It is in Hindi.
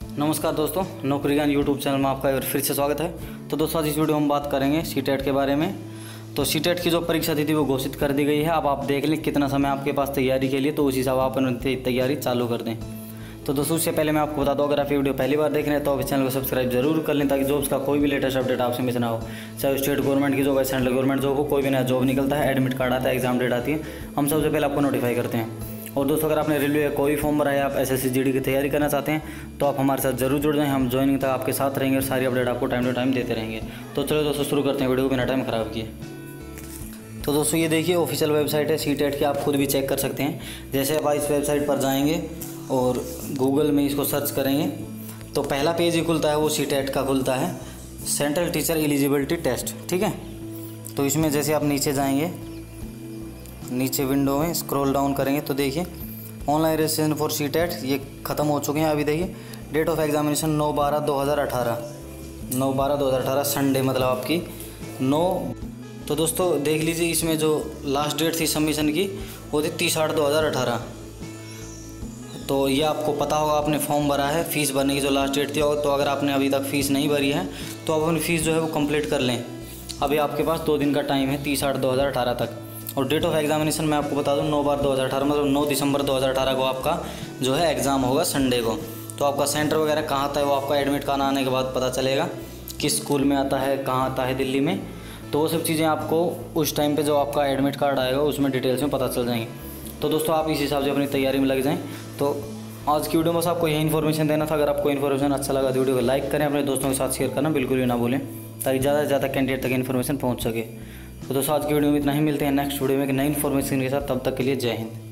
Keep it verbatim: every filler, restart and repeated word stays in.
नमस्कार दोस्तों, नौकरी ज्ञान यूट्यूब चैनल में आपका एक बार फिर से स्वागत है। तो दोस्तों आज इस वीडियो में हम बात करेंगे सीटेट के बारे में। तो सीटेट की जो परीक्षा तिथि वो घोषित कर दी गई है। अब आप देख लें कितना समय आपके पास तैयारी के लिए, तो उसी हिसाब आप तैयारी चालू कर दें। तो दोस्तों उससे पहले मैं आपको बता दूं, अगर आप ये वीडियो पहली बार देख रहे हैं तो आप इस चैनल को सब्सक्राइब जरूर कर लें, ताकि जॉब्स का कोई भी लेटेस्ट अपडेट आपसे मिस ना हो। चाहे स्टेट गवर्नमेंट की जॉब है, सेंट्रल गवर्नमेंट जॉब हो, कोई भी नया जॉब निकलता है, एडमिट कार्ड आता है, एग्जाम डेट आती है, हम सबसे पहले आपको नोटिफाई करते हैं। और दोस्तों अगर आपने रेलवे का कोई फॉर्म भरा है, आप S S C G D की तैयारी करना चाहते हैं तो आप हमारे साथ जरूर जुड़ जाएं। हम ज्वाइनिंग तक आपके साथ रहेंगे और सारी अपडेट आपको टाइम टू टाइम देते रहेंगे। तो चलो दोस्तों शुरू करते हैं वीडियो को बिना टाइम खराब किए। तो दोस्तों ये देखिए ऑफिशियल वेबसाइट है सीटेट की, आप खुद भी चेक कर सकते हैं। जैसे आप इस वेबसाइट पर जाएंगे और गूगल में इसको सर्च करेंगे तो पहला पेज ही खुलता है, वो सीटेट का खुलता है, सेंट्रल टीचर एलिजिबिलिटी टेस्ट। ठीक है, तो इसमें जैसे आप नीचे जाएंगे, नीचे विंडो में स्क्रॉल डाउन करेंगे तो देखिए ऑनलाइन रजिस्ट्रेशन फॉर सीटेट ये ख़त्म हो चुके हैं। अभी देखिए डेट ऑफ एग्जामिनेशन नौ बारह दो हज़ार अठारह नौ बारह दो हज़ार अठारह संडे, मतलब आपकी नौ। तो दोस्तों देख लीजिए इसमें जो लास्ट डेट थी सबमिशन की वो थी तीस आठ दो हज़ार अठारह। तो ये आपको पता होगा, आपने फॉर्म भरा है, फ़ीस भरने की जो लास्ट डेट थी। तो अगर आपने अभी तक फ़ीस नहीं भरी है तो आप अपनी फ़ीस जो है वो कंप्लीट कर लें। अभी आपके पास दो दिन का टाइम है, तीस आठ दो हज़ार अठारह तक। और डेट ऑफ एग्जामिनेशन मैं आपको बता दूं नौ बार दो हज़ार अठारह, मतलब नौ दिसंबर दो हज़ार अठारह को आपका जो है एग्ज़ाम होगा संडे को। तो आपका सेंटर वगैरह कहाँ आता है वो आपका एडमिट कार्ड आने के बाद पता चलेगा, किस स्कूल में आता है, कहाँ आता है दिल्ली में। तो वो सब चीज़ें आपको उस टाइम पे जो आपका एडमिट कार्ड आएगा उसमें डिटेल्स में पता चल जाएंगी। तो दोस्तों आप इस हिसाब से अपनी तैयारी में लग जाएँ। तो आज की वीडियो में बस आपको यही इन्फॉर्मेशन देना था। अगर आपको इन्फॉर्मेशन अच्छा लगा तो वीडियो को लाइक करें, अपने दोस्तों के साथ शेयर करना बिल्कुल भी ना भूलें, ताकि ज़्यादा से ज़्यादा कैंडिडेट तक इन्फॉर्मेशन पहुँच सके। तो दोस्तों आज की वीडियो में इतना ही, मिलते हैं नेक्स्ट वीडियो में एक नई इन्फॉर्मेशन के साथ। तब तक के लिए जय हिंद।